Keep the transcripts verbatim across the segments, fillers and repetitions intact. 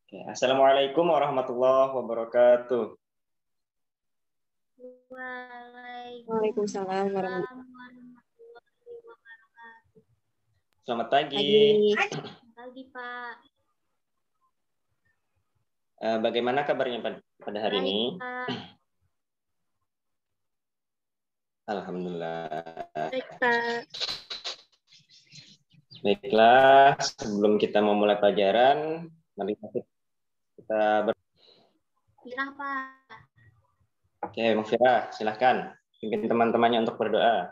Oke, Assalamualaikum warahmatullahi wabarakatuh. Waalaikumsalam warahmatullahi wabarakatuh. Selamat pagi. Selamat pagi, Pak. Uh, bagaimana kabarnya pada hari Baik, ini? Pak. Alhamdulillah. Baik, Pak. Baiklah, sebelum kita memulai pelajaran, mari kita ber... Firah, Pak. Oke, Bang Firah, silahkan pimpin teman-temannya untuk berdoa.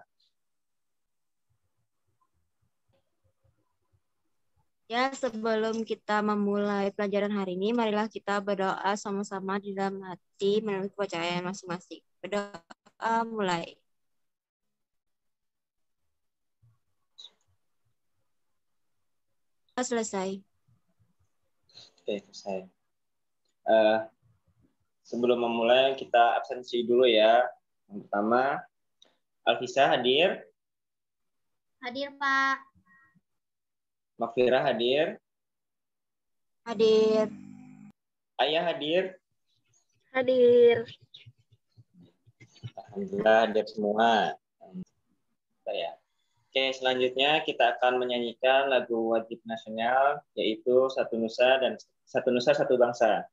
Ya, sebelum kita memulai pelajaran hari ini, marilah kita berdoa sama-sama di dalam hati menurut kepercayaan masing-masing. Berdoa mulai. Selesai. Oke, selesai. Uh, sebelum memulai, kita absensi dulu ya. Yang pertama, Alfisa hadir? Hadir, Pak. Makfira hadir? Hadir. Ayah hadir? Hadir. Alhamdulillah hadir semua. Ya. Oke, selanjutnya kita akan menyanyikan lagu wajib nasional, yaitu Satu Nusa dan Satu Nusa Satu Bangsa.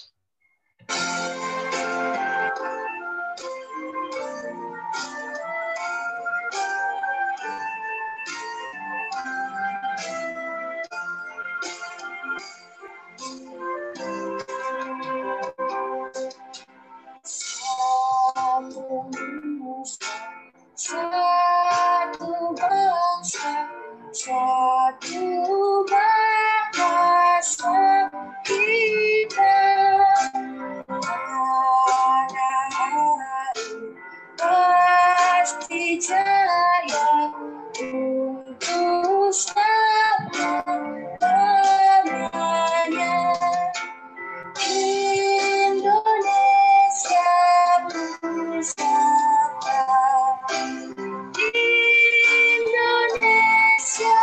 Satu bahasa kita, pasti jaya untuk selamanya. Indonesia Nusantara, Indonesia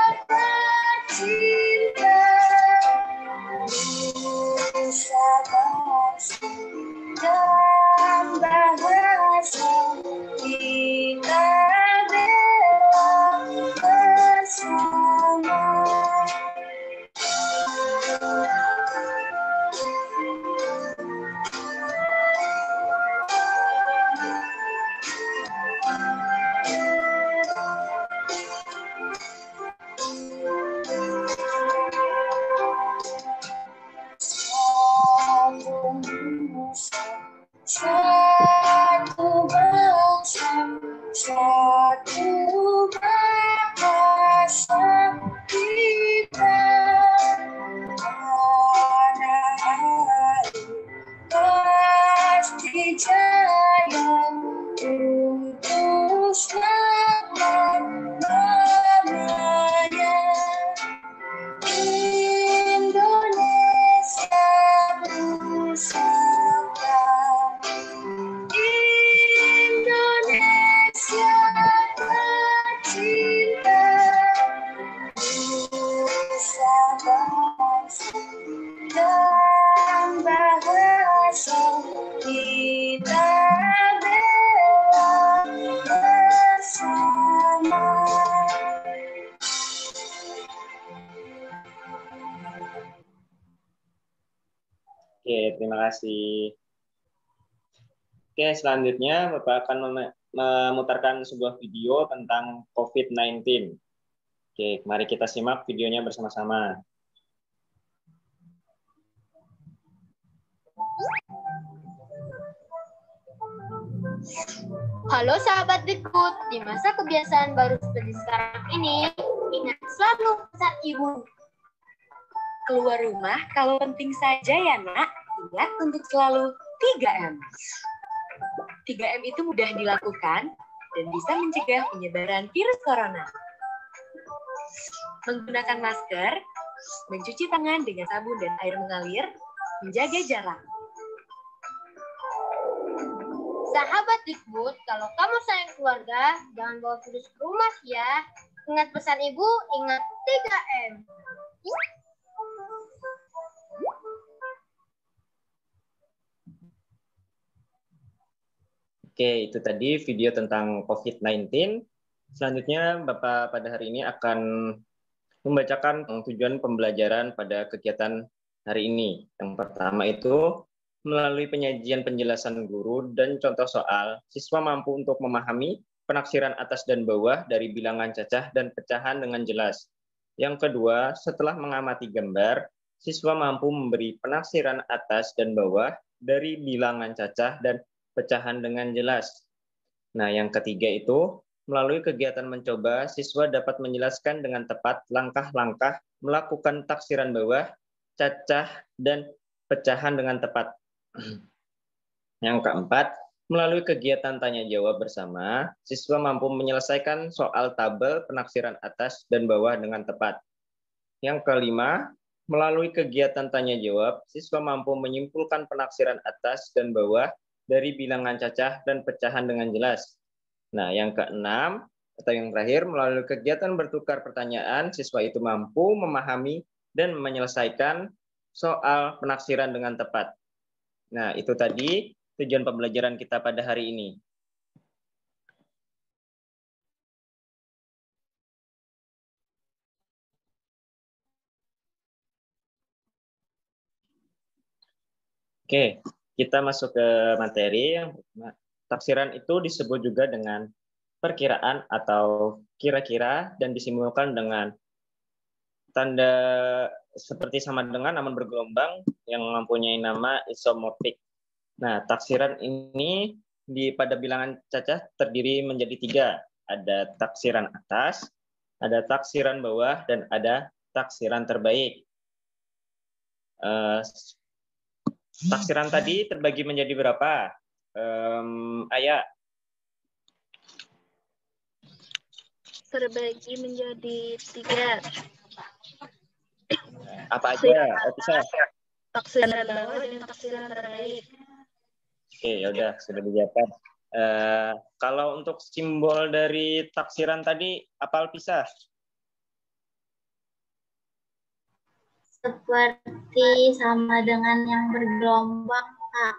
tercinta, Nusa bangsa dan bahasa kita bela bersama. Satu bangsa, satu bahasa kita, tanah air pasti jaya untuk selama-lamanya. Indonesia Nusantara, Indonesia tercinta, Nusa bangsa dan bahasa kita bela bersama. Oke, terima kasih. Oke, selanjutnya Bapak akan mem memutarkan sebuah video tentang COVID sembilan belas. Oke, mari kita simak videonya bersama-sama. Halo sahabat Dekut, di masa kebiasaan baru seperti sekarang ini, ingat selalu pesan ibu. Keluar rumah kalau penting saja ya nak, ingat untuk selalu tiga M. tiga M itu mudah dilakukan dan bisa mencegah penyebaran virus corona. Menggunakan masker, mencuci tangan dengan sabun dan air mengalir, menjaga jarak. Sahabat Dikbud, kalau kamu sayang keluarga, jangan bawa virus ke rumah ya. Ingat pesan ibu, ingat tiga M. Oke, itu tadi video tentang COVID sembilan belas. Selanjutnya, Bapak pada hari ini akan membacakan tujuan pembelajaran pada kegiatan hari ini. Yang pertama itu, melalui penyajian penjelasan guru dan contoh soal, siswa mampu untuk memahami penaksiran atas dan bawah dari bilangan cacah dan pecahan dengan jelas. Yang kedua, setelah mengamati gambar, siswa mampu memberi penaksiran atas dan bawah dari bilangan cacah dan pecahan dengan jelas. Nah, yang ketiga itu, melalui kegiatan mencoba, siswa dapat menjelaskan dengan tepat langkah-langkah melakukan taksiran bawah, cacah, dan pecahan dengan tepat. Yang keempat, melalui kegiatan tanya-jawab bersama, siswa mampu menyelesaikan soal tabel penaksiran atas dan bawah dengan tepat. Yang kelima, melalui kegiatan tanya-jawab, siswa mampu menyimpulkan penaksiran atas dan bawah dari bilangan cacah dan pecahan dengan jelas. Nah, yang keenam, atau yang terakhir, melalui kegiatan bertukar pertanyaan, siswa itu mampu memahami dan menyelesaikan soal penaksiran dengan tepat. Nah, itu tadi tujuan pembelajaran kita pada hari ini. Oke, kita masuk ke materi yang pertama. Taksiran itu disebut juga dengan perkiraan atau kira-kira dan disimbolkan dengan tanda seperti sama dengan namun bergelombang yang mempunyai nama isomorfik. Nah, taksiran ini di pada bilangan cacah terdiri menjadi tiga. Ada taksiran atas, ada taksiran bawah, dan ada taksiran terbaik. Uh, taksiran tadi terbagi menjadi berapa? Um, Ayah. Terbagi menjadi tiga. Apa aja? Bisa. Taksiran bawah dan taksiran terbaik. Oke, ya udah sudah dijawab. Uh, kalau untuk simbol dari taksiran tadi, apal pisah? Seperti sama dengan yang bergelombang, Pak.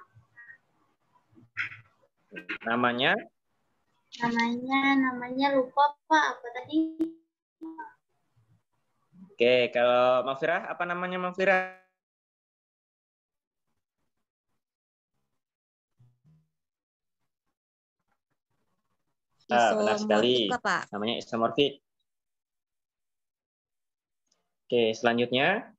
Namanya? Namanya, namanya lupa, Pak. Apa tadi? Oke, kalau Mafira, apa namanya Mafira? Ah, benar sekali. Pak. Namanya isomorfik. Oke, selanjutnya.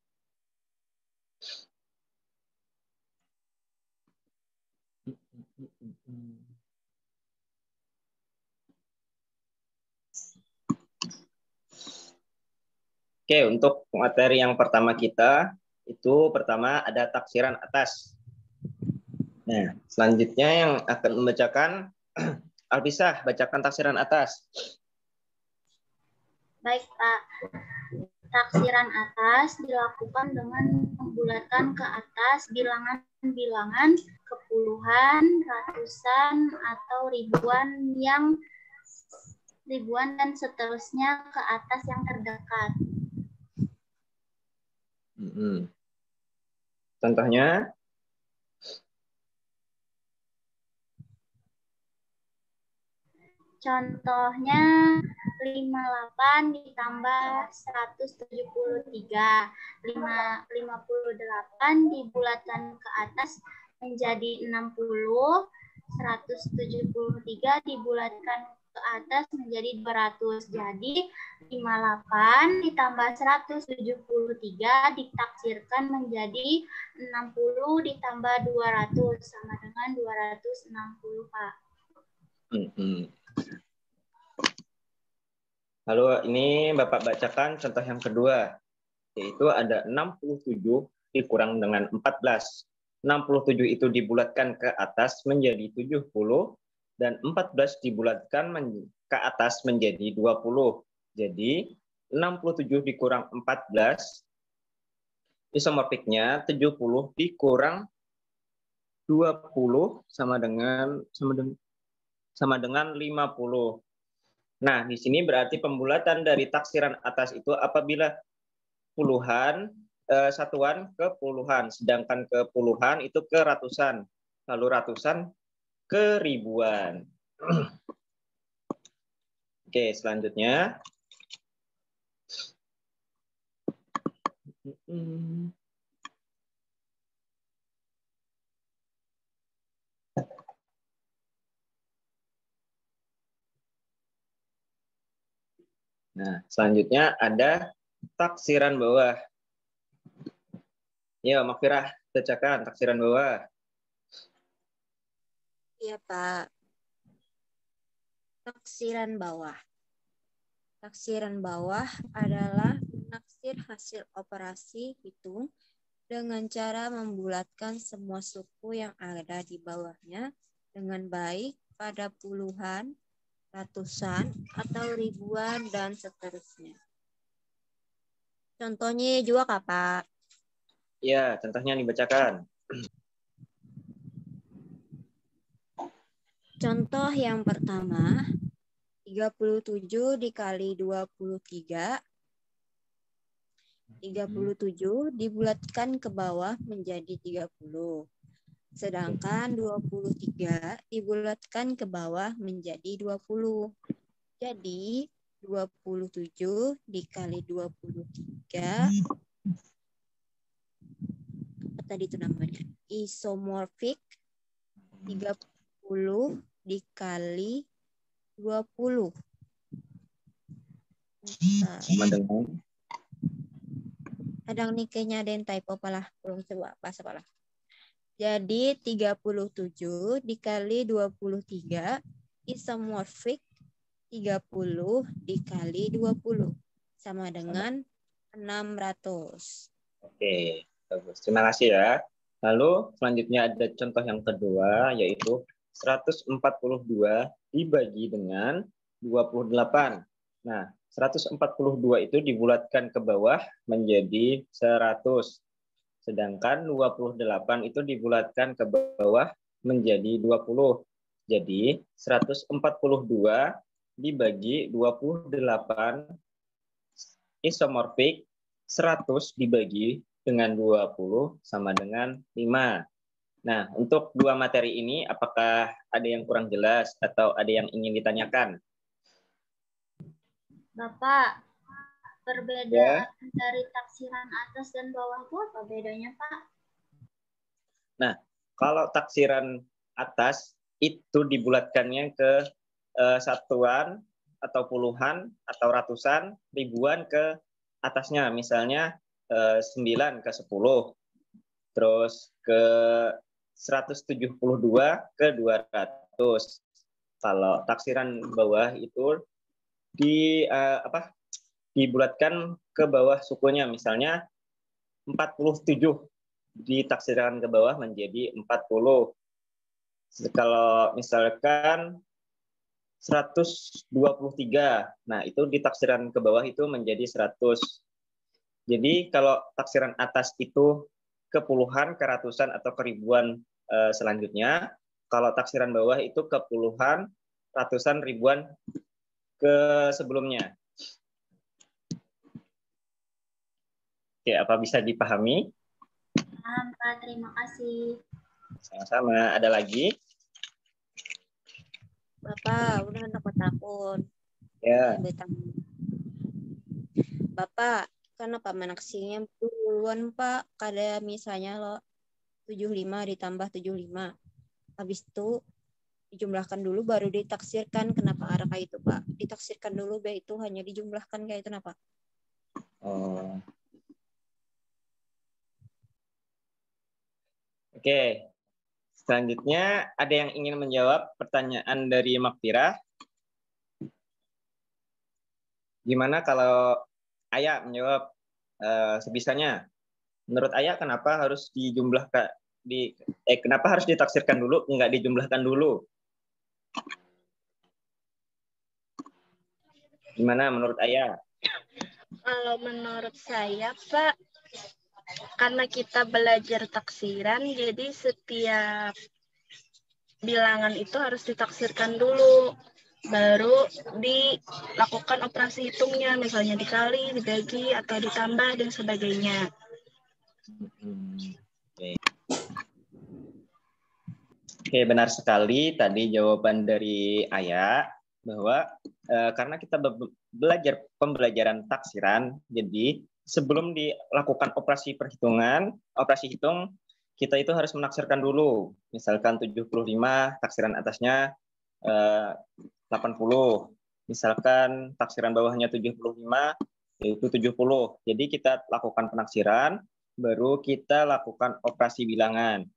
Oke, untuk materi yang pertama kita, itu pertama ada taksiran atas. Nah, selanjutnya yang akan membacakan, Alpisah, bacakan taksiran atas. Baik, Pak. Taksiran atas dilakukan dengan membulatkan ke atas bilangan-bilangan kepuluhan, ratusan, atau ribuan yang ribuan dan seterusnya ke atas yang terdekat. Hmm. Contohnya? Contohnya lima puluh delapan ditambah seratus tujuh puluh tiga. lima puluh delapan dibulatkan ke atas menjadi enam puluh. seratus tujuh puluh tiga dibulatkan ke atas menjadi dua ratus. Jadi lima puluh delapan ditambah seratus tujuh puluh tiga ditaksirkan menjadi enam puluh ditambah dua ratus sama dengan dua ratus enam puluh, Pak. Hmm. Lalu ini Bapak bacakan contoh yang kedua, yaitu ada enam puluh tujuh dikurang dengan empat belas. enam puluh tujuh itu dibulatkan ke atas menjadi tujuh puluh, dan empat belas dibulatkan ke atas menjadi dua puluh. Jadi enam puluh tujuh dikurang empat belas, isomorfiknya tujuh puluh dikurang dua puluh sama dengan sama dengan, sama dengan lima puluh. Nah, di sini berarti pembulatan dari taksiran atas itu apabila puluhan, eh, satuan ke puluhan, sedangkan ke puluhan itu ke ratusan. Lalu ratusan ke ribuan. Oke, selanjutnya. Nah, selanjutnya ada taksiran bawah. Ya, Makfirah, bacakan taksiran bawah. Iya, Pak. Taksiran bawah. Taksiran bawah adalah menaksir hasil operasi hitung dengan cara membulatkan semua suku yang ada di bawahnya dengan baik pada puluhan, ratusan, atau ribuan, dan seterusnya. Contohnya juga, Kak, Pak. Ya, contohnya dibacakan. Contoh yang pertama, tiga puluh tujuh dikali dua puluh tiga. tiga puluh tujuh dibulatkan ke bawah menjadi tiga puluh. Sedangkan dua puluh tiga dibulatkan ke bawah menjadi dua puluh. Jadi, dua puluh tujuh dikali dua puluh tiga, apa tadi itu namanya? Isomorfik, tiga puluh dikali dua puluh. Sama dengan Kadang nih kayaknya ada yang typo palah, belum coba bahasa palah. Jadi tiga puluh tujuh dikali dua puluh tiga isomorfik tiga puluh dikali dua puluh sama dengan enam ratus. Oke, bagus. Terima kasih ya. Lalu selanjutnya ada contoh yang kedua, yaitu seratus empat puluh dua dibagi dengan dua puluh delapan. Nah, seratus empat puluh dua itu dibulatkan ke bawah menjadi seratus. Sedangkan dua puluh delapan itu dibulatkan ke bawah menjadi dua puluh. Jadi, seratus empat puluh dua dibagi dua puluh delapan isomorfik, seratus dibagi dengan dua puluh sama dengan lima. Nah, untuk dua materi ini, apakah ada yang kurang jelas atau ada yang ingin ditanyakan? Bapak, perbedaan Ya. dari taksiran atas dan bawah itu apa bedanya, Pak? Nah, kalau taksiran atas itu dibulatkannya ke eh, satuan atau puluhan atau ratusan, ribuan ke atasnya. Misalnya eh, sembilan ke sepuluh, terus ke seratus tujuh puluh dua ke dua ratus. Kalau taksiran bawah itu di eh, apa? dibulatkan ke bawah sukunya, misalnya empat puluh tujuh ditaksirkan ke bawah menjadi empat puluh. Kalau misalkan seratus dua puluh tiga, nah itu ditaksirkan ke bawah itu menjadi seratus. Jadi kalau taksiran atas itu ke puluhan, ke ratusan, atau ke ribuan eh, selanjutnya. Kalau taksiran bawah itu ke puluhan, ratusan, ribuan ke sebelumnya. Oke, apa bisa dipahami? Paham, Pak. Terima kasih. Sama-sama. Ada lagi? Bapak, udah takut-takut. Ya. Bapak, kenapa menaksirnya puluhan, Pak? Kada misalnya lo tujuh puluh lima ditambah tujuh puluh lima. Habis itu dijumlahkan dulu baru ditaksirkan. Kenapa arah kayak itu, Pak? Ditaksirkan dulu, be itu hanya dijumlahkan kayak itu, kenapa? Oh. Oke, selanjutnya ada yang ingin menjawab pertanyaan dari Makfirah. Gimana kalau Ayah menjawab uh, sebisanya? Menurut Ayah kenapa harus dijumlahkan di eh kenapa harus ditaksirkan dulu, enggak dijumlahkan dulu? Gimana menurut Ayah? Kalau menurut saya, Pak, karena kita belajar taksiran, jadi setiap bilangan itu harus ditaksirkan dulu, baru dilakukan operasi hitungnya, misalnya dikali, dibagi, atau ditambah, dan sebagainya. Hmm, okay. Oke, benar sekali tadi jawaban dari Ayah bahwa eh, karena kita be- belajar pembelajaran taksiran, jadi sebelum dilakukan operasi perhitungan, operasi hitung, kita itu harus menaksirkan dulu. Misalkan tujuh puluh lima, taksiran atasnya eh, delapan puluh. Misalkan taksiran bawahnya tujuh puluh lima, yaitu tujuh puluh. Jadi kita lakukan penaksiran, baru kita lakukan operasi bilangan.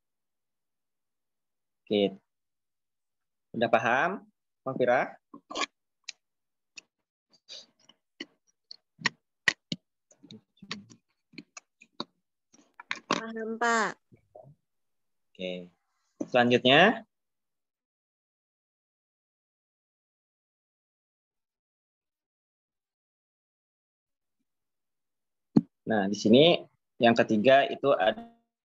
Oke. Udah paham, Bang Fira? Paham, Pak. Oke. Selanjutnya, nah di sini yang ketiga itu ada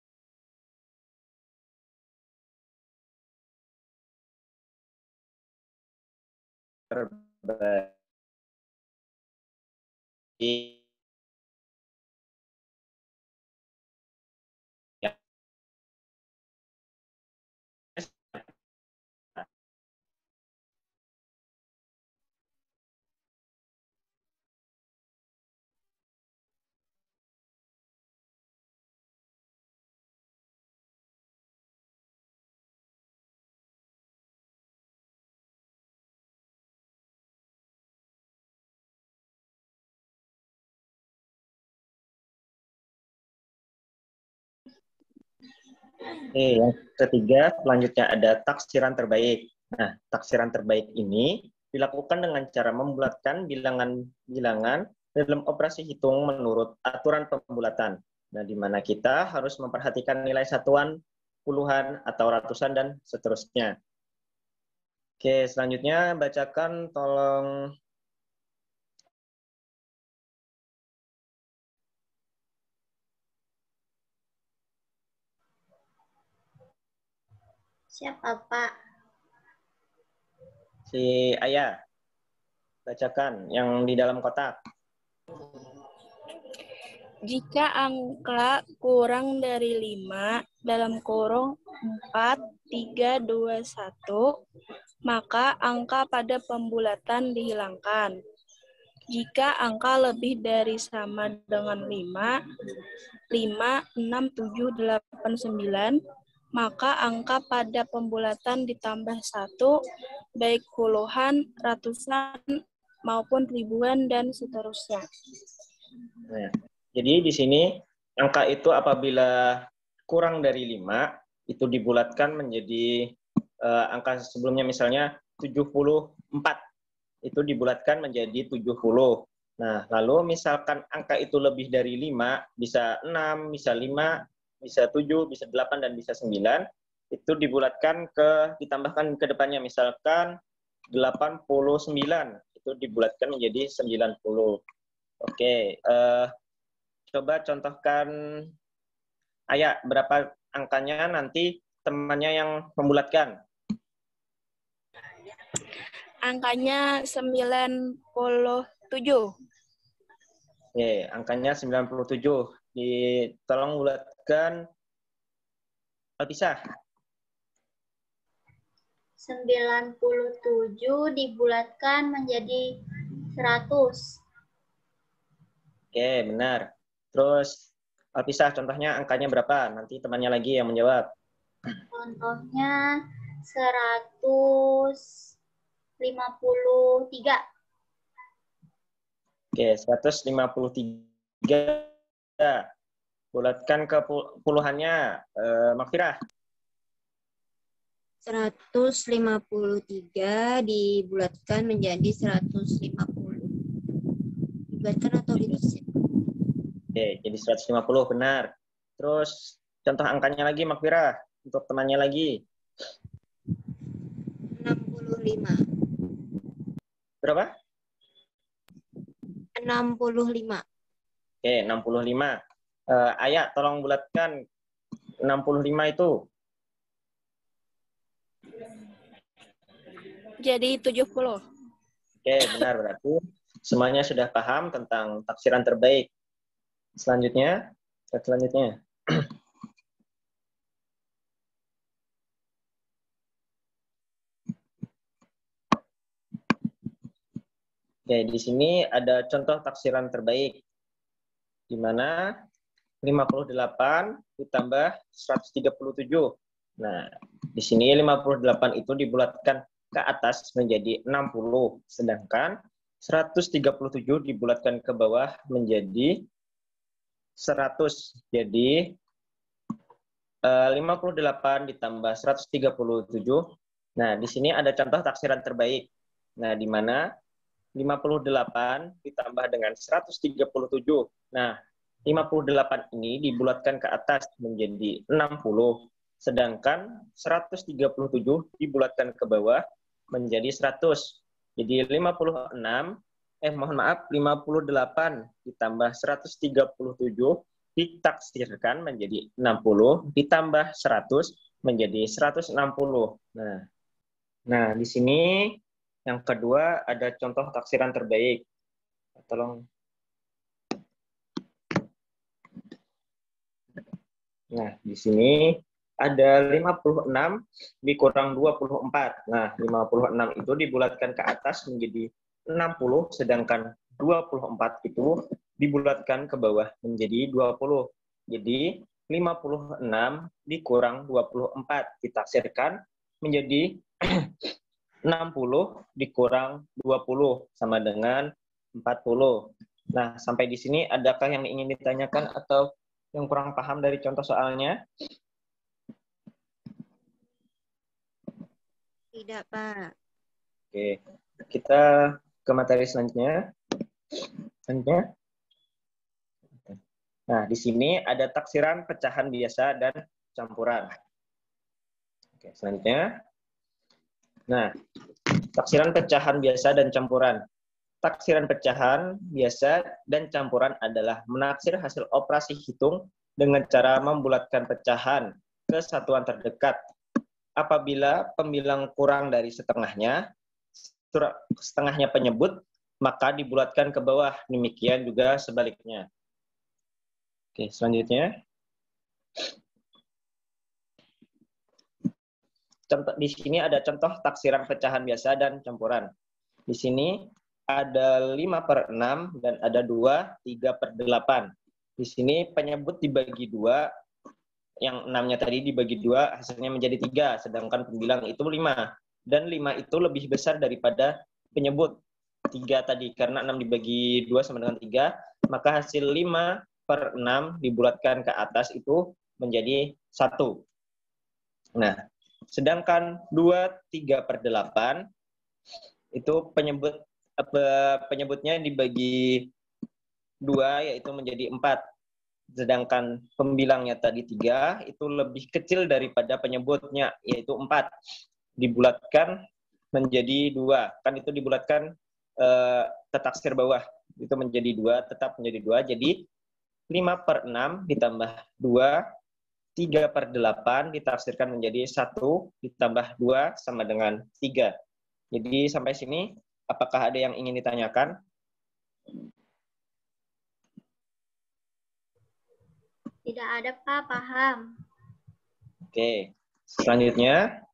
terbagi. Oke, yang ketiga selanjutnya ada taksiran terbaik. Nah, taksiran terbaik ini dilakukan dengan cara membulatkan bilangan-bilangan dalam operasi hitung menurut aturan pembulatan. Nah, di mana kita harus memperhatikan nilai satuan, puluhan, atau ratusan, dan seterusnya. Oke, selanjutnya bacakan tolong. Siapa, Pak? Si Ayah, bacakan yang di dalam kotak. Jika angka kurang dari lima dalam kurung empat, tiga, dua, satu, maka angka pada pembulatan dihilangkan. Jika angka lebih dari sama dengan lima, lima, enam, tujuh, delapan, sembilan, maka angka pada pembulatan ditambah satu, baik puluhan, ratusan, maupun ribuan, dan seterusnya. Nah, jadi di sini angka itu apabila kurang dari lima, itu dibulatkan menjadi uh, angka sebelumnya misalnya tujuh puluh empat, itu dibulatkan menjadi tujuh puluh. Nah, lalu misalkan angka itu lebih dari lima, bisa enam, bisa lima, bisa tujuh, bisa delapan, dan bisa sembilan, itu dibulatkan ke, ditambahkan ke depannya, misalkan delapan puluh sembilan, itu dibulatkan menjadi sembilan puluh. Oke, uh, coba contohkan, Ayah, berapa angkanya nanti temannya yang membulatkan? Angkanya sembilan puluh tujuh. Oke, angkanya sembilan puluh tujuh. Di, tolong bulatkan Alpisah. sembilan puluh tujuh dibulatkan menjadi seratus. Oke, benar. Terus Alpisah, contohnya angkanya berapa? Nanti temannya lagi yang menjawab. Contohnya seratus lima puluh tiga. Oke, seratus lima puluh tiga. Bulatkan ke puluhannya, eh, Makfirah. seratus lima puluh tiga dibulatkan menjadi seratus lima puluh. Dibulatkan atau ditulis? Oke, jadi seratus lima puluh, benar. Terus contoh angkanya lagi, Makfirah. Untuk temannya lagi. enam puluh lima. Berapa? enam puluh lima. Oke, enam puluh lima. Uh, Ayah, tolong bulatkan enam puluh lima itu. Jadi tujuh puluh. Oke, benar. Berarti semuanya sudah paham tentang taksiran terbaik. Selanjutnya, selanjutnya. Oke, di sini ada contoh taksiran terbaik, di mana lima puluh delapan ditambah seratus tiga puluh tujuh. Nah, di sini lima puluh delapan itu dibulatkan ke atas menjadi enam puluh, sedangkan seratus tiga puluh tujuh dibulatkan ke bawah menjadi seratus. Jadi lima puluh delapan ditambah seratus tiga puluh tujuh. Nah, di sini ada contoh taksiran terbaik. Nah, di mana lima puluh delapan ditambah dengan seratus tiga puluh tujuh. Nah, lima puluh delapan ini dibulatkan ke atas menjadi enam puluh, sedangkan seratus tiga puluh tujuh dibulatkan ke bawah menjadi seratus. Jadi lima puluh enam, eh mohon maaf, lima puluh delapan ditambah seratus tiga puluh tujuh ditaksirkan menjadi enam puluh, ditambah seratus menjadi seratus enam puluh. Nah, nah di sini yang kedua ada contoh taksiran terbaik. Tolong. Nah, di sini ada lima puluh enam dikurang dua puluh empat. Nah, lima puluh enam itu dibulatkan ke atas menjadi enam puluh, sedangkan dua puluh empat itu dibulatkan ke bawah menjadi dua puluh. Jadi, lima puluh enam dikurang dua puluh empat ditaksirkan menjadi enam puluh dikurang dua puluh sama dengan empat puluh. Nah, sampai di sini adakah yang ingin ditanyakan atau yang kurang paham dari contoh soalnya? Tidak, Pak. Oke, kita ke materi selanjutnya. Selanjutnya. Nah, di sini ada taksiran pecahan biasa dan campuran. Oke, selanjutnya. Nah, taksiran pecahan biasa dan campuran. Taksiran pecahan biasa dan campuran adalah menaksir hasil operasi hitung dengan cara membulatkan pecahan ke satuan terdekat. Apabila pembilang kurang dari setengahnya, setengahnya penyebut, maka dibulatkan ke bawah. Demikian juga sebaliknya. Oke, selanjutnya. Contoh, di sini ada contoh taksiran pecahan biasa dan campuran. Di sini ada lima per enam dan ada dua, tiga per delapan. Di sini penyebut dibagi dua, yang enamnya tadi dibagi dua, hasilnya menjadi tiga, sedangkan pembilang itu lima. Dan lima itu lebih besar daripada penyebut tiga tadi, karena enam dibagi dua sama dengan tiga, maka hasil lima per enam dibulatkan ke atas itu menjadi satu. Nah, sedangkan dua, tiga per delapan, itu penyebut penyebutnya dibagi dua, yaitu menjadi empat. Sedangkan pembilangnya tadi tiga, itu lebih kecil daripada penyebutnya, yaitu empat. Dibulatkan menjadi dua. Kan itu dibulatkan eh, tetaksir bawah. Itu menjadi dua, tetap menjadi dua. Jadi lima per enam ditambah dua, tiga per delapan ditaksirkan menjadi satu, ditambah dua sama dengan tiga. Jadi sampai sini, apakah ada yang ingin ditanyakan? Tidak ada, Pak. Paham. Oke, selanjutnya.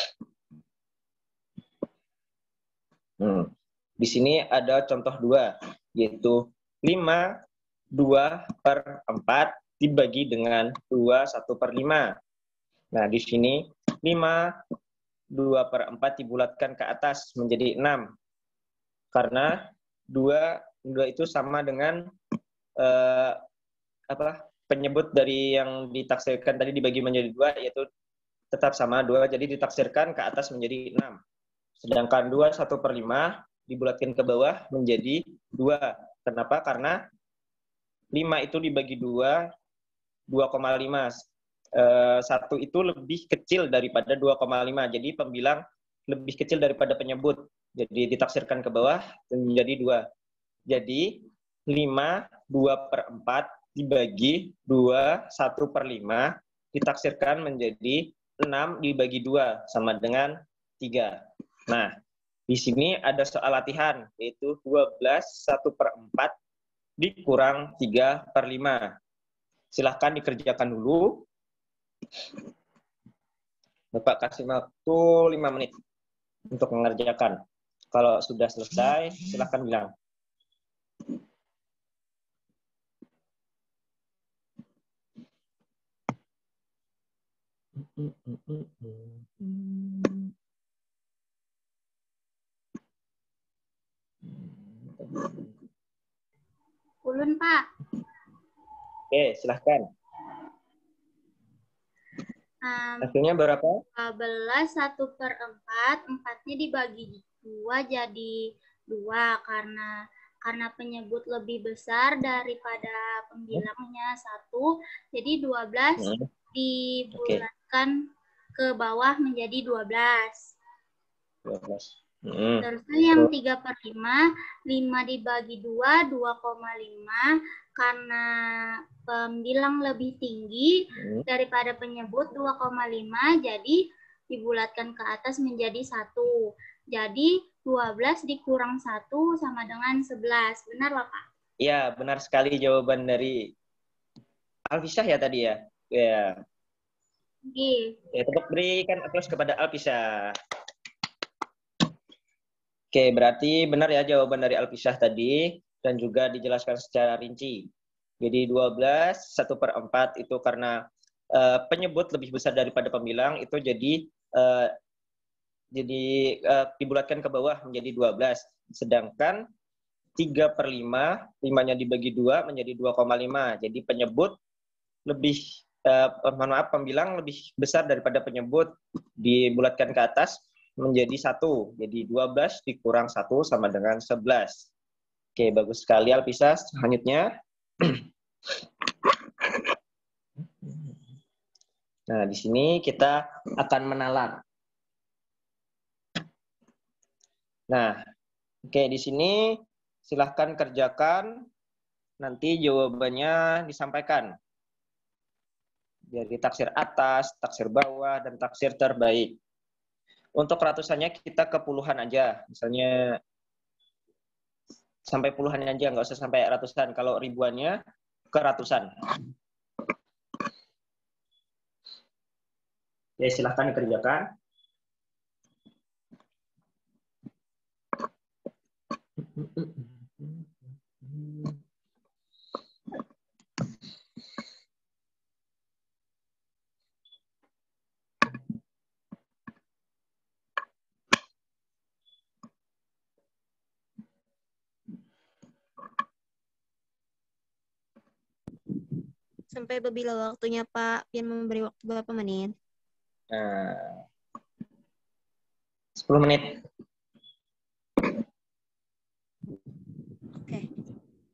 Hmm. Di sini ada contoh dua, yaitu lima, dua per empat dibagi dengan dua, satu per lima. Nah, di sini lima, dua per empat dibulatkan ke atas menjadi enam. Karena dua, dua itu sama dengan eh, apa penyebut dari yang ditaksirkan tadi dibagi menjadi dua, yaitu tetap sama dua, jadi ditaksirkan ke atas menjadi enam. Sedangkan dua, satu per lima dibulatkan ke bawah menjadi dua. Kenapa? Karena lima itu dibagi dua, dua koma lima. satu itu lebih kecil daripada dua koma lima. Jadi pembilang lebih kecil daripada penyebut. Jadi ditaksirkan ke bawah menjadi dua. Jadi lima, dua per empat dibagi dua, satu per lima ditaksirkan menjadi enam dibagi dua sama dengan tiga. Nah, di sini ada soal latihan, yaitu dua belas, satu per empat dikurang tiga per lima. Silahkan dikerjakan dulu. Bapak kasih waktu lima menit untuk mengerjakan. Kalau sudah selesai, silahkan bilang. Ulun, Pak. Oke, silahkan. Um, Hasilnya berapa? dua belas, satu per empat, empatnya dibagi dua jadi dua karena karena penyebut lebih besar daripada pembilangnya satu, jadi dua belas Hmm. dibulatkan okay. ke bawah menjadi dua belas. dua belas. Hmm. Terus yang tiga per lima, lima dibagi dua, dua koma lima, karena pembilang lebih tinggi hmm. daripada penyebut dua koma lima, jadi dibulatkan ke atas menjadi satu. Jadi dua belas dikurang satu sama dengan sebelas. Benar, Bapak? Iya, benar sekali jawaban dari Alfisah ya tadi ya. Ya. Oke. Ya, tepuk berikan aplaus kepada Alfisah. Oke, berarti benar ya jawaban dari Alfisah tadi dan juga dijelaskan secara rinci. Jadi dua belas, satu per empat itu karena uh, penyebut lebih besar daripada pembilang, itu jadi uh, jadi uh, dibulatkan ke bawah menjadi dua belas. Sedangkan tiga per lima, lima-nya dibagi dua menjadi dua koma lima. Jadi penyebut lebih, uh, mohon maaf, pembilang lebih besar daripada penyebut, dibulatkan ke atas menjadi satu. Jadi dua belas dikurang satu sama dengan sebelas. Oke, bagus sekali Alfisah. Selanjutnya. Nah, di sini kita akan menalar. Nah, oke, di sini silahkan kerjakan. Nanti jawabannya disampaikan. Dari taksir atas, taksir bawah, dan taksir terbaik. Untuk ratusannya kita ke puluhan aja. Misalnya sampai puluhan aja, nggak usah sampai ratusan. Kalau ribuannya ke ratusan. Ya, silahkan dikerjakan. Sampai bila waktunya Pak Pian memberi waktu berapa menit? Nah, sepuluh menit. Oke.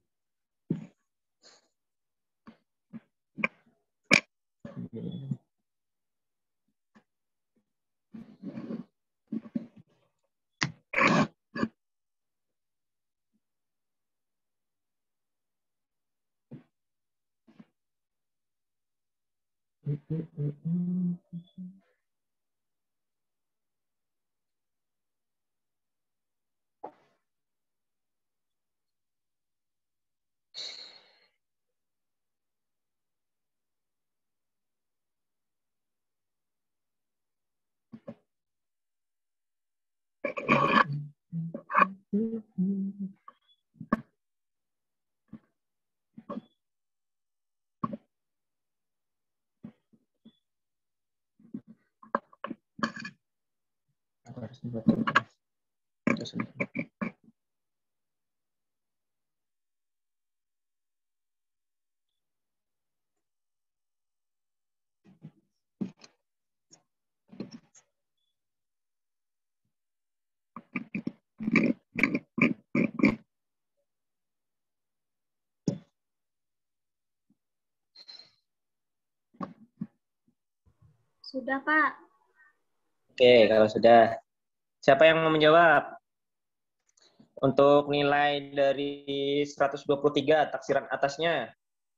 Sudah, Pak. Oke, kalau sudah. Siapa yang mau menjawab? Untuk nilai dari seratus dua puluh tiga, taksiran atasnya.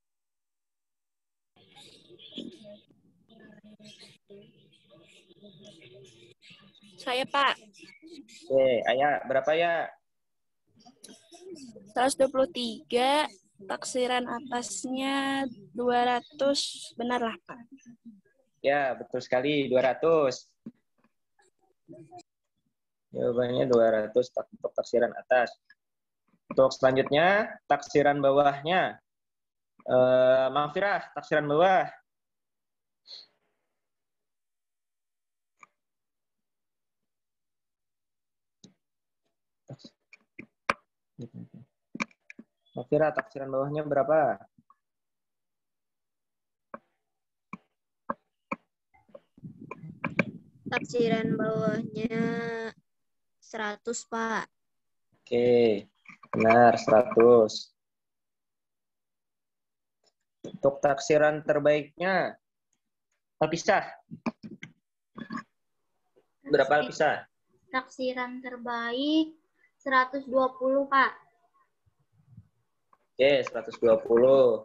Saya, Pak. Oke, Ayah, berapa ya? seratus dua puluh tiga, taksiran atasnya dua ratus, benarlah, Pak? Ya, betul sekali, dua ratus. Jawabannya dua ratus untuk taksiran atas. Untuk selanjutnya, taksiran bawahnya. Eh, Mahfirah, taksiran bawah. Mahfirah, taksiran bawahnya berapa? Taksiran bawahnya seratus, Pak. Oke, benar, seratus. Untuk taksiran terbaiknya, Alpisah. Berapa Alpisah? Taksiran terbaik seratus dua puluh, Pak. Oke, seratus dua puluh.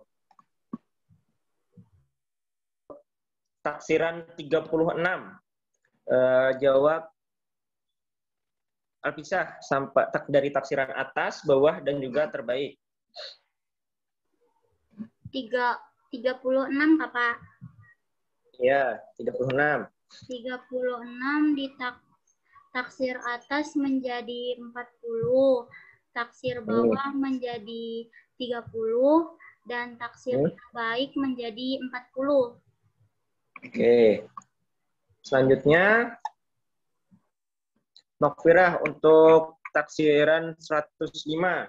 Taksiran tiga puluh enam. Uh, jawab Alpisah sampai dari taksiran atas, bawah, dan juga terbaik. Tiga, tiga puluh enam, Pak. Iya, tiga puluh enam. tiga puluh enam di tak, taksir atas menjadi empat puluh, taksir bawah hmm. menjadi tiga puluh, dan taksir hmm. terbaik menjadi empat puluh. Oke. Selanjutnya, Mahfirah untuk taksiran seratus lima.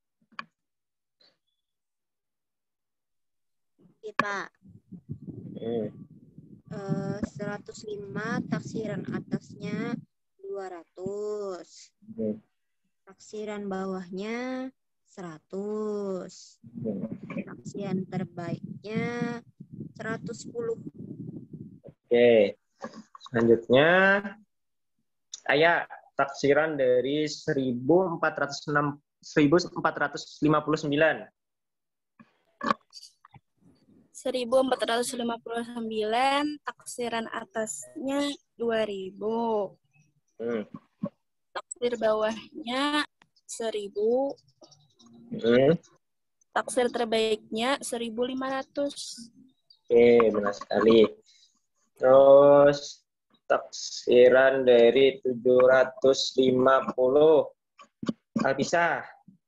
Oke, Pak. Hmm. Uh, seratus lima taksiran atasnya dua ratus. Hmm. Taksiran bawahnya seratus. Hmm. Taksiran terbaiknya seratus sepuluh. Oke. Selanjutnya, Ayah, taksiran dari seribu empat ratus enam, seribu empat ratus lima puluh sembilan. seribu empat ratus lima puluh sembilan, taksiran atasnya dua ribu. Hmm. Taksir bawahnya seribu. Hmm. Taksir terbaiknya seribu lima ratus. Oke, benar sekali. Terus taksiran dari tujuh ratus lima puluh. Alpisah.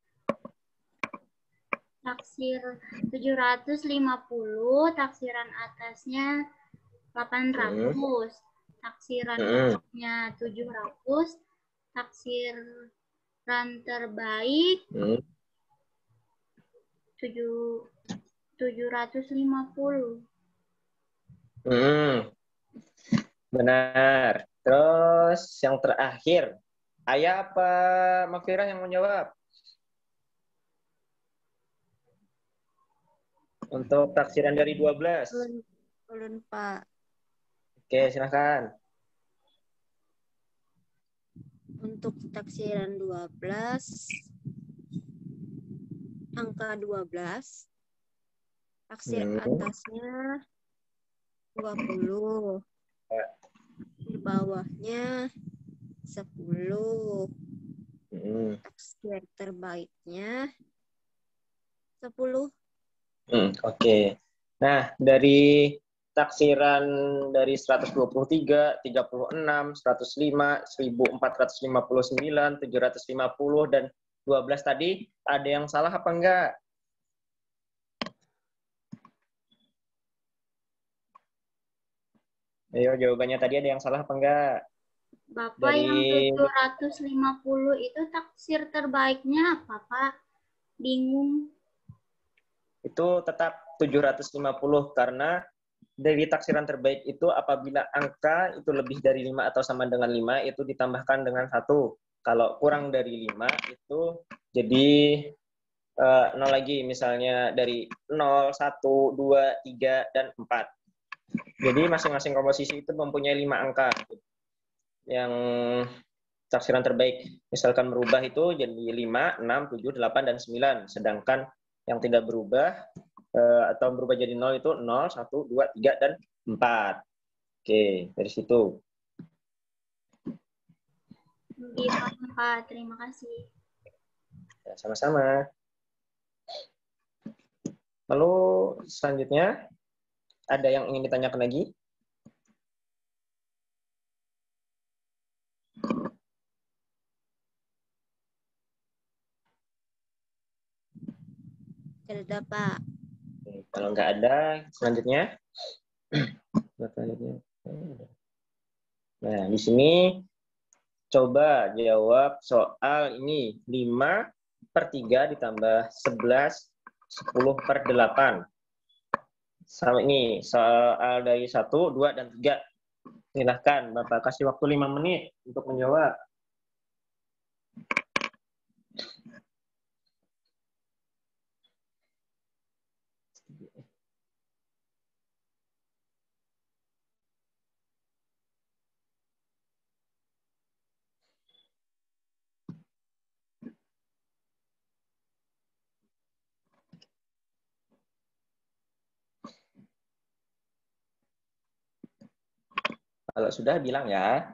Taksir tujuh ratus lima puluh, taksiran atasnya delapan ratus, hmm. taksiran bawahnya hmm. tujuh ratus, taksiran terbaik hmm. tujuh ratus lima puluh. Hmm. Benar. Terus yang terakhir, Ayah apa Mahfirah yang menjawab? Untuk taksiran dari dua belas. Ulun, Pak. Oke, silakan. Untuk taksiran dua belas, angka dua belas, taksir hmm. atasnya dua puluh. Di bawahnya sepuluh. Hmm. Taksir terbaiknya sepuluh. Hmm, Oke. Okay. Nah, dari taksiran dari seratus dua puluh tiga, tiga puluh enam, seratus lima, seribu empat ratus lima puluh sembilan, tujuh ratus lima puluh, dan dua belas tadi, ada yang salah apa enggak? Ayo, jawabannya tadi ada yang salah apa enggak? Bapak, dari... yang tujuh ratus lima puluh itu taksir terbaiknya apa, Pak? Bingung. Itu tetap tujuh ratus lima puluh karena dari taksiran terbaik itu apabila angka itu lebih dari lima atau sama dengan lima itu ditambahkan dengan satu. Kalau kurang dari lima itu jadi uh, nol lagi, misalnya dari nol, satu, dua, tiga, dan empat. Jadi masing-masing komposisi itu mempunyai lima angka. Yang taksiran terbaik misalkan berubah itu jadi lima, enam, tujuh, delapan, dan sembilan. Sedangkan yang tidak berubah eh, atau berubah jadi nol itu nol, satu, dua, tiga, dan empat. Oke, dari situ. Iya, Pak. Terima kasih. Ya, sama-sama. Lalu selanjutnya, ada yang ingin ditanyakan lagi? Ada, Pak. Oke, kalau nggak ada, selanjutnya. Nah, di sini coba jawab soal ini. lima per tiga ditambah sebelas, sepuluh per delapan. Sama ini, soal dari satu, dua, dan tiga. Silahkan, Bapak kasih waktu lima menit untuk menjawab. Kalau sudah bilang ya.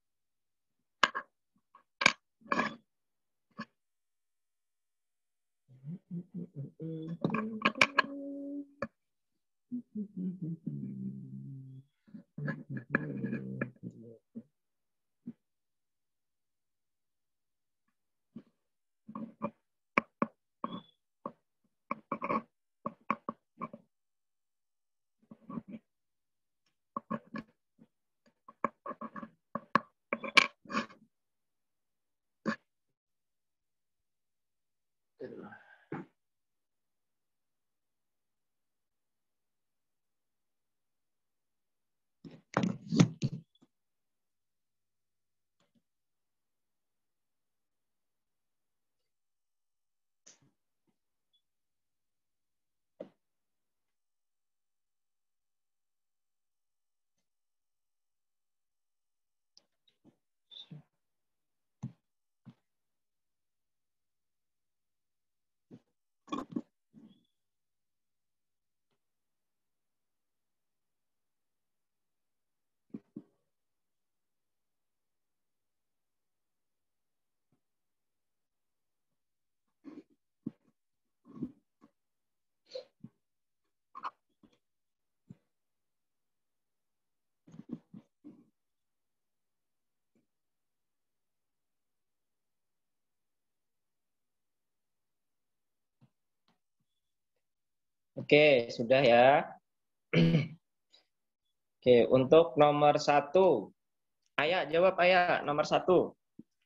Oke, sudah ya. Oke, untuk nomor satu. Ayah, jawab Ayah, nomor satu.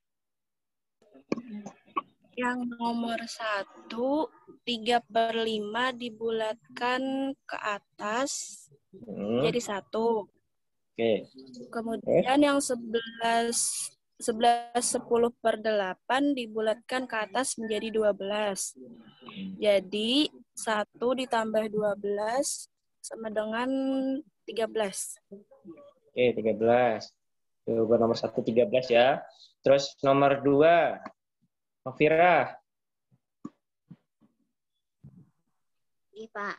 Yang nomor satu, tiga per lima dibulatkan ke atas Hmm. jadi satu. Oke. Kemudian yang sebelas, sebelas, sepuluh per delapan dibulatkan ke atas menjadi dua belas. Jadi satu ditambah dua belas sama dengan tiga belas. Oke, tiga belas. Jawaban nomor satu, tiga belas ya. Terus nomor dua, Novira. Ini, Pak.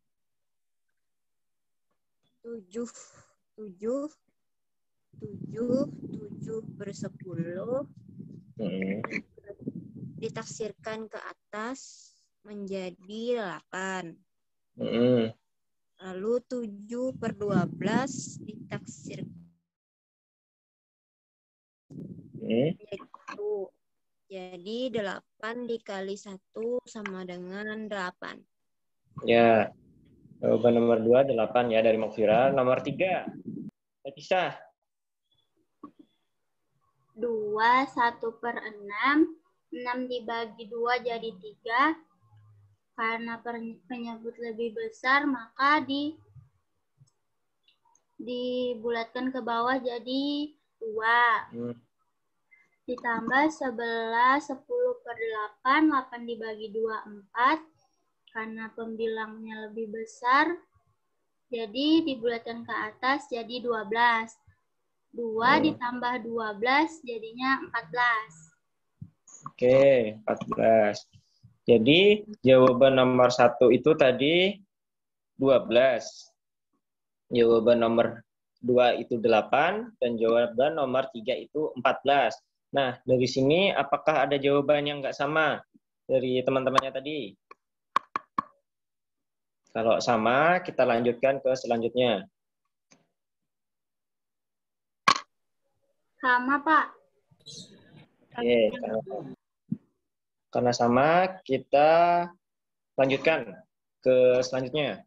Tujuh, tujuh, tujuh, tujuh per sepuluh Hmm. ditaksirkan ke atas menjadi delapan. Hmm. Lalu tujuh per dua belas ditaksirkan Hmm. menjadi satu. Jadi delapan dikali satu sama dengan delapan. Ya. Jawaban nomor dua, delapan ya dari Novira. Nomor tiga, Nafisa. dua, satu per enam. enam dibagi dua jadi tiga. Karena penyebut lebih besar, maka di dibulatkan ke bawah jadi dua. Hmm. Ditambah sebelas, sepuluh per delapan, delapan dibagi dua, empat. Karena pembilangnya lebih besar, jadi dibulatkan ke atas jadi dua belas. dua Hmm. ditambah dua belas jadinya empat belas. Oke, empat belas. Jadi jawaban nomor satu itu tadi dua belas. Jawaban nomor dua itu delapan. Dan jawaban nomor tiga itu empat belas. Nah, dari sini apakah ada jawaban yang nggak sama dari teman-temannya tadi? Kalau sama, kita lanjutkan ke selanjutnya. Sama, Pak. Oke, karena, karena sama, kita lanjutkan ke selanjutnya.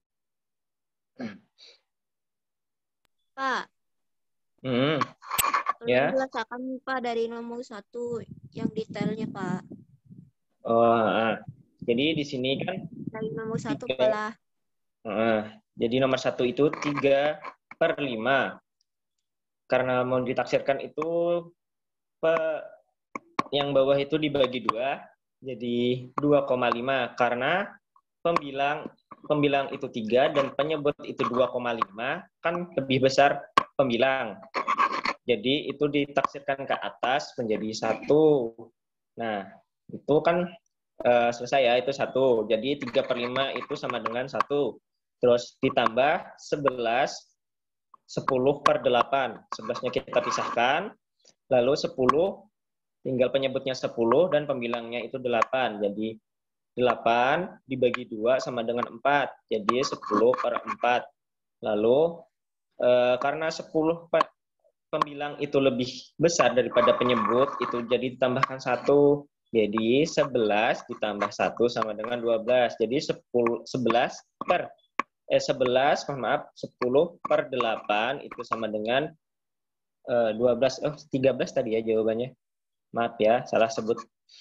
Pak, Hmm, tolong ya. jelaskan Pak dari nomor satu yang detailnya Pak. Oh, ah. Jadi di sini kan Dari nomor satu tiga, Pak. ah, jadi nomor satu itu tiga per lima. Karena mau ditaksirkan itu pe, yang bawah itu dibagi dua, jadi dua koma lima. Karena pembilang pembilang itu tiga dan penyebut itu dua koma lima, kan lebih besar pembilang. Jadi itu ditaksirkan ke atas menjadi satu. Nah, itu kan uh, selesai ya, itu satu. Jadi tiga per lima itu sama dengan satu. Terus ditambah sebelas, sepuluh per delapan. sebelasnya kita pisahkan, lalu sepuluh, tinggal penyebutnya sepuluh dan pembilangnya itu delapan. Jadi delapan dibagi dua sama dengan empat. Jadi sepuluh per empat. Lalu uh, karena sepuluh per pembilang itu lebih besar daripada penyebut, itu jadi ditambahkan satu. Jadi sebelas ditambah satu sama dengan dua belas. Jadi sepuluh, sebelas per eh sebelas, maaf, sepuluh per delapan itu sama dengan eh, dua belas. Oh, tiga belas tadi ya jawabannya. Maaf ya, salah sebut.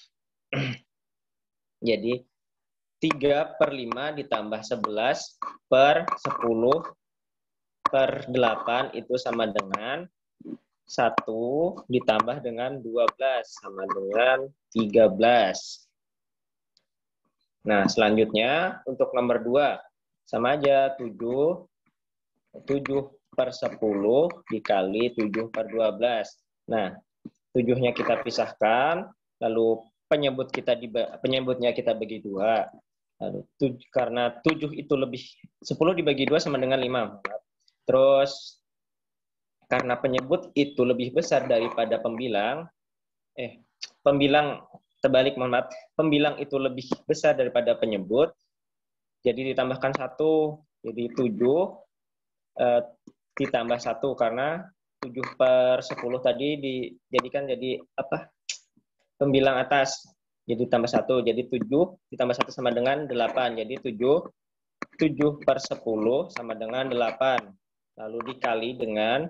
Jadi tiga per lima ditambah sebelas per sepuluh per delapan itu sama dengan satu ditambah dengan dua belas sama dengan tiga belas. Nah, selanjutnya untuk nomor dua, sama aja tujuh, tujuh per sepuluh dikali tujuh per dua belas. Nah, tujuhnya kita pisahkan, lalu penyebut kita di, penyebutnya kita bagi dua. Lalu, tujuh, karena tujuh itu lebih, sepuluh dibagi dua sama dengan lima. Terus karena penyebut itu lebih besar daripada pembilang, eh, pembilang, terbalik, mohon maaf, pembilang itu lebih besar daripada penyebut, jadi ditambahkan satu, jadi tujuh eh, ditambah satu, karena tujuh per sepuluh tadi dijadikan jadi apa? Pembilang atas, jadi tambah satu, jadi tujuh ditambah satu sama dengan delapan, jadi tujuh, tujuh per sepuluh sama dengan delapan. Lalu dikali dengan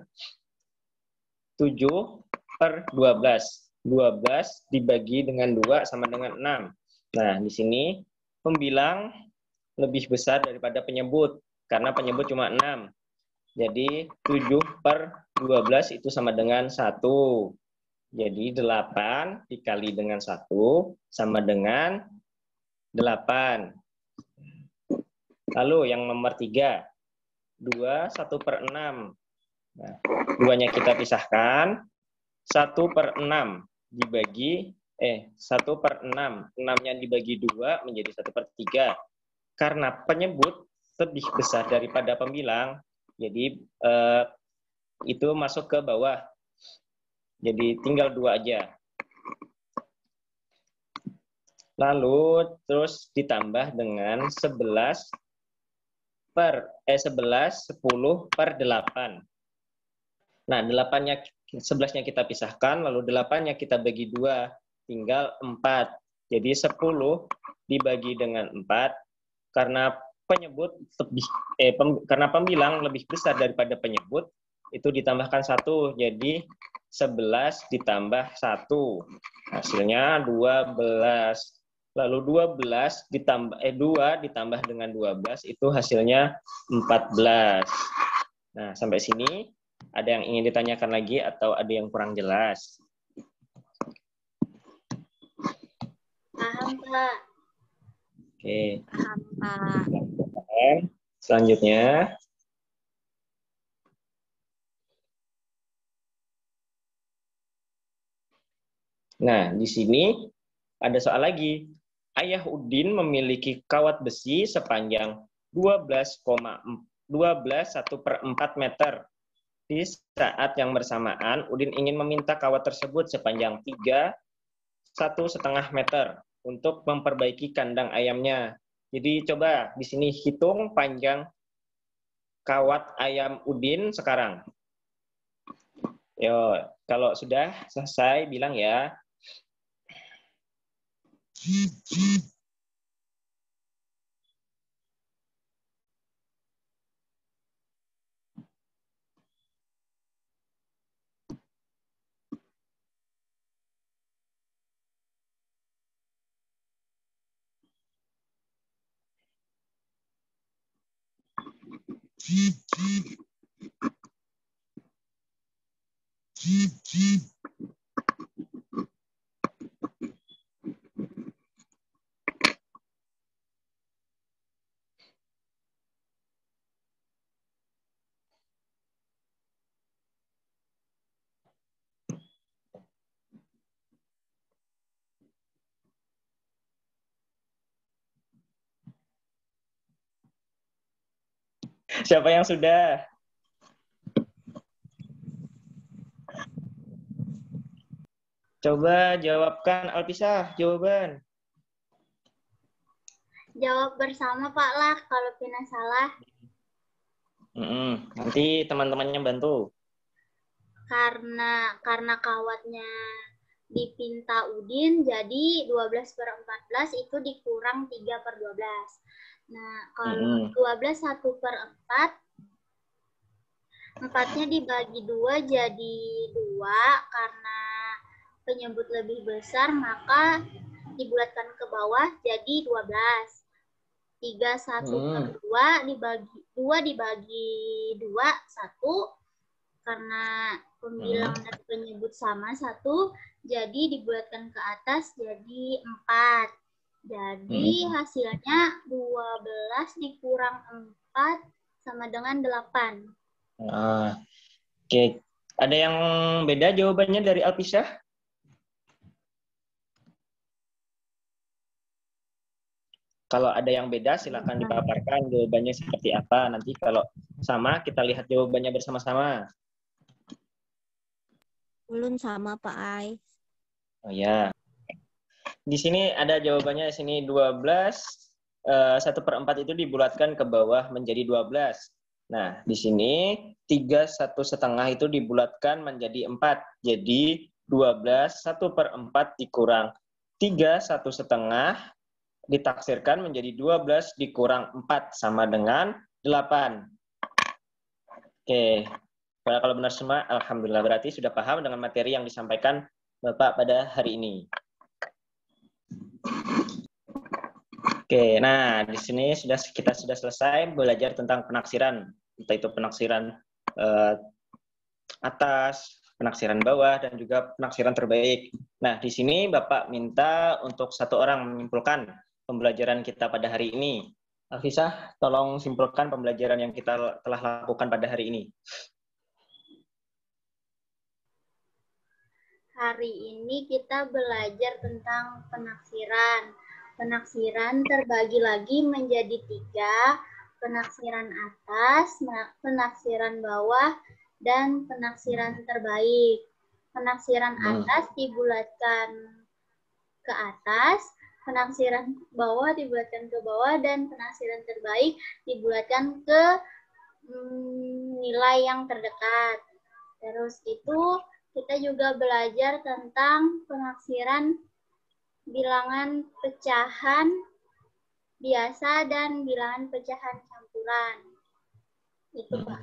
tujuh per dua belas. dua belas dibagi dengan dua sama dengan enam. Nah, di sini pembilang lebih besar daripada penyebut, karena penyebut cuma enam. Jadi tujuh per dua belas itu sama dengan satu. Jadi delapan dikali dengan satu sama dengan delapan. Lalu yang nomor tiga, dua, satu per enam. Nah, duanya kita pisahkan, satu per enam dibagi, eh, satu per enam, enamnya dibagi dua menjadi satu per tiga. Karena penyebut lebih besar daripada pembilang, jadi eh, itu masuk ke bawah. Jadi tinggal dua aja. Lalu terus ditambah dengan sebelas per, eh, sebelas, sepuluh per delapan. Nah, delapannya, sebelasnya kita pisahkan, lalu delapannya kita bagi dua, tinggal empat. Jadi sepuluh dibagi dengan empat, karena penyebut lebih, eh, pem, karena pembilang lebih besar daripada penyebut, itu ditambahkan satu, jadi sebelas ditambah satu, hasilnya dua belas. Lalu dua belas ditambah, eh, dua ditambah dengan dua belas, itu hasilnya empat belas. Nah, sampai sini. Ada yang ingin ditanyakan lagi atau ada yang kurang jelas? Paham, Pak. Oke. Paham, Pak. Selanjutnya. Nah, di sini ada soal lagi. Ayah Udin memiliki kawat besi sepanjang dua belas koma dua belas satu per empat meter. Di saat yang bersamaan, Udin ingin meminta kawat tersebut sepanjang tiga, satu setengah meter untuk memperbaiki kandang ayamnya. Jadi coba di sini hitung panjang kawat ayam Udin sekarang. Yo, kalau sudah selesai bilang ya. Siapa yang sudah? Coba jawabkan Alpisah, jawaban. Jawab bersama Pak lah kalau Pina salah. Mm-mm. Nanti teman-temannya bantu. Karena karena kawatnya dipinta Udin, jadi dua belas per empat belas itu dikurang tiga per dua belas. Nah, kalau Mm-mm. dua belas satu per empat, empatnya dibagi dua jadi dua, karena penyebut lebih besar, maka dibulatkan ke bawah jadi dua belas. tiga satu per dua dibagi dua dibagi dua, satu. Karena pembilang dan penyebut sama satu, jadi dibulatkan ke atas jadi empat. Jadi Hmm. hasilnya dua belas dikurang empat sama dengan delapan. Ah, oke. Ada yang beda jawabannya dari Alpisah? Kalau ada yang beda, silakan dipaparkan jawabannya seperti apa. Nanti kalau sama, kita lihat jawabannya bersama-sama. Ulun sama Pak Ai. Oh ya. Di sini ada jawabannya. Di sini dua belas, eh, satu per empat itu dibulatkan ke bawah menjadi dua belas. Nah, di sini tiga satu setengah itu dibulatkan menjadi empat. Jadi dua belas, satu per empat dikurang tiga satu setengah, ditaksirkan menjadi dua belas dikurang empat sama dengan delapan. Oke, kalau benar semua, alhamdulillah, berarti sudah paham dengan materi yang disampaikan Bapak pada hari ini. Oke, nah di sini sudah kita sudah selesai belajar tentang penaksiran, entah itu penaksiran eh, atas, penaksiran bawah, dan juga penaksiran terbaik. Nah, di sini Bapak minta untuk satu orang menyimpulkan pembelajaran kita pada hari ini. Alfisah, tolong simpulkan pembelajaran yang kita telah lakukan pada hari ini. Hari ini kita belajar tentang penaksiran. Penaksiran terbagi lagi menjadi tiga, penaksiran atas, penaksiran bawah, dan penaksiran terbaik. Penaksiran atas dibulatkan ke atas, penaksiran bawah dibulatkan ke bawah, dan penaksiran terbaik dibulatkan ke hmm, nilai yang terdekat. Terus itu kita juga belajar tentang penaksiran bilangan pecahan biasa dan bilangan pecahan campuran. Itu, Pak.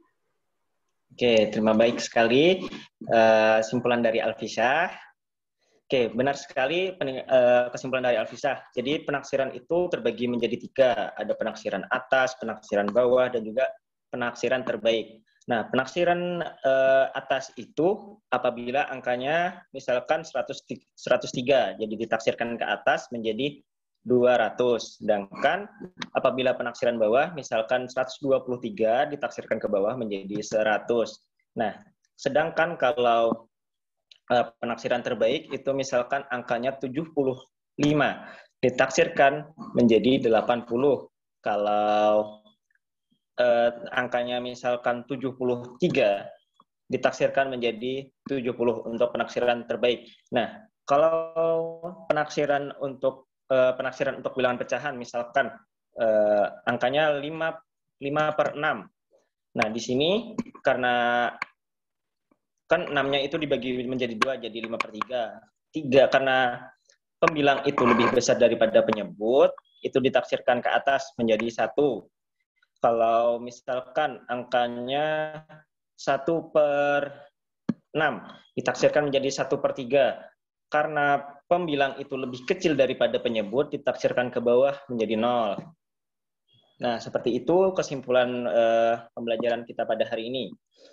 Oke, terima baik sekali uh, simpulan dari Alfisah. Oke, benar sekali uh, kesimpulan dari Alfisah. Jadi penaksiran itu terbagi menjadi tiga. Ada penaksiran atas, penaksiran bawah, dan juga penaksiran terbaik. Nah, penaksiran uh, atas itu apabila angkanya misalkan seratus, seratus tiga, jadi ditaksirkan ke atas menjadi dua ratus. Sedangkan apabila penaksiran bawah misalkan seratus dua puluh tiga ditaksirkan ke bawah menjadi seratus. Nah, sedangkan kalau uh, penaksiran terbaik itu misalkan angkanya tujuh puluh lima ditaksirkan menjadi delapan puluh. Kalau Uh, angkanya misalkan tujuh puluh tiga ditaksirkan menjadi tujuh puluh untuk penaksiran terbaik. Nah, kalau penaksiran untuk uh, penaksiran untuk bilangan pecahan misalkan uh, angkanya lima per enam. Nah, di sini karena kan enam-nya itu dibagi menjadi dua jadi lima per tiga. tiga karena pembilang itu lebih besar daripada penyebut, itu ditaksirkan ke atas menjadi satu. Kalau misalkan angkanya satu per enam, ditaksirkan menjadi satu per tiga. Karena pembilang itu lebih kecil daripada penyebut, ditaksirkan ke bawah menjadi nol. Nah, seperti itu kesimpulan uh, pembelajaran kita pada hari ini.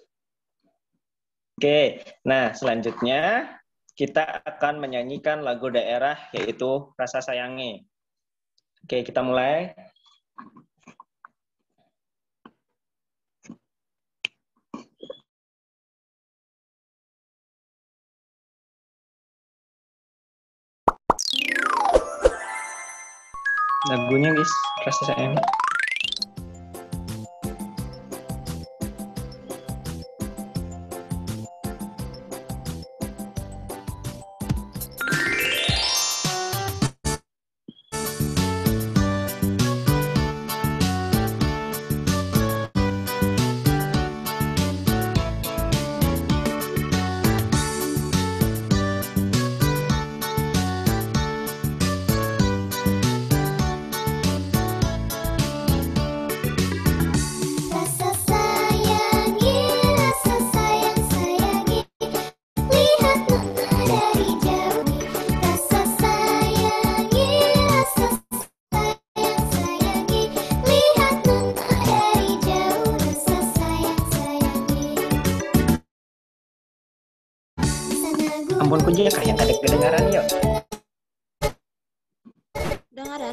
Oke, nah selanjutnya kita akan menyanyikan lagu daerah yaitu Rasa Sayangi. Oke, kita mulai. Lagunya guys, Rasa Sayangi. Ampun kunci ya yang kadek kedengaran yuk. Dengaran.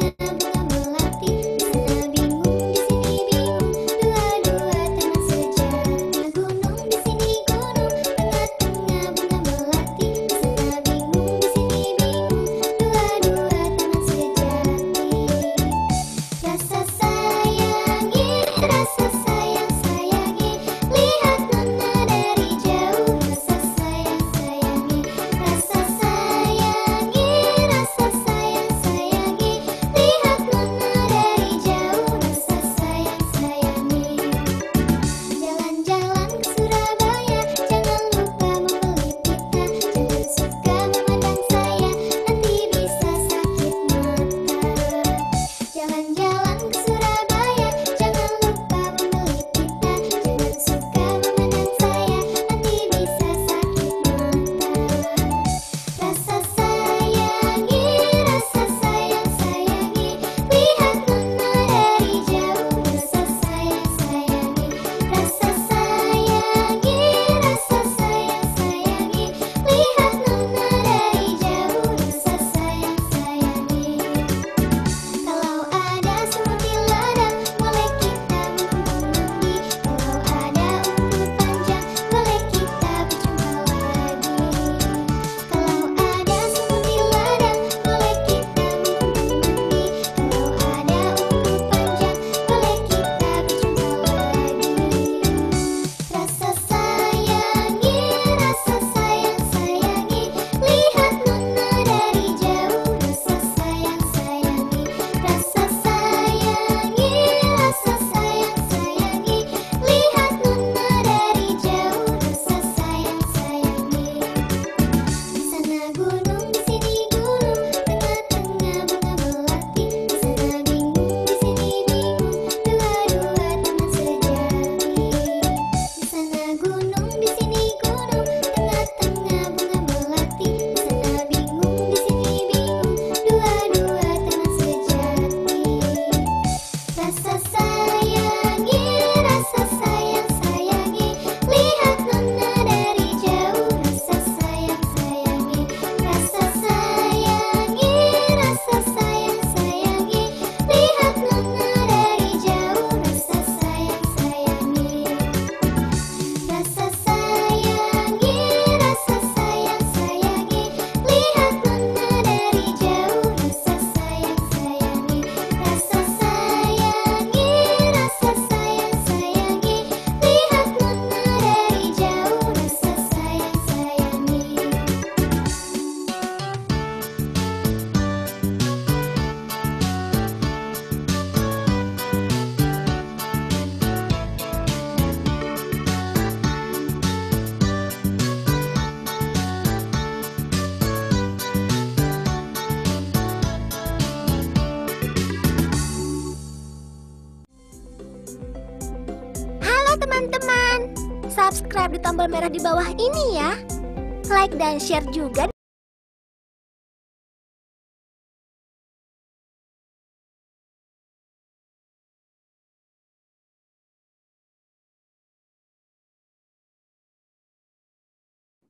Teman-teman, subscribe di tombol merah di bawah ini ya. Like dan share juga.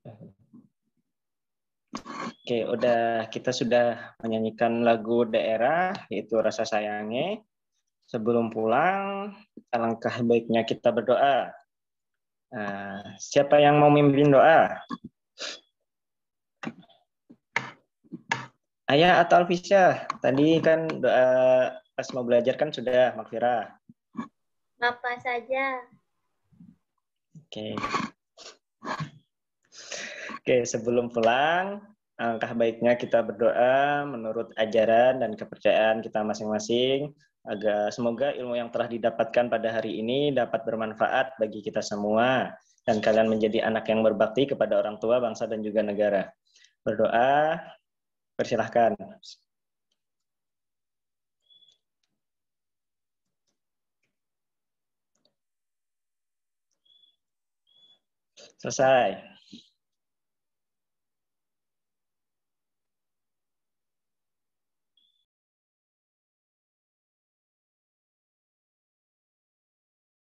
Oke, udah kita sudah menyanyikan lagu daerah yaitu Rasa Sayangnya. Sebelum pulang, alangkah baiknya kita berdoa. Nah, siapa yang mau memimpin doa? Ayah atau Alfisya? Tadi kan doa pas mau belajar kan sudah, Makfira. Bapak saja. Oke. Oke, sebelum pulang, alangkah baiknya kita berdoa menurut ajaran dan kepercayaan kita masing-masing, agar semoga ilmu yang telah didapatkan pada hari ini dapat bermanfaat bagi kita semua, dan kalian menjadi anak yang berbakti kepada orang tua, bangsa, dan juga negara. Berdoa, persilahkan. Selesai.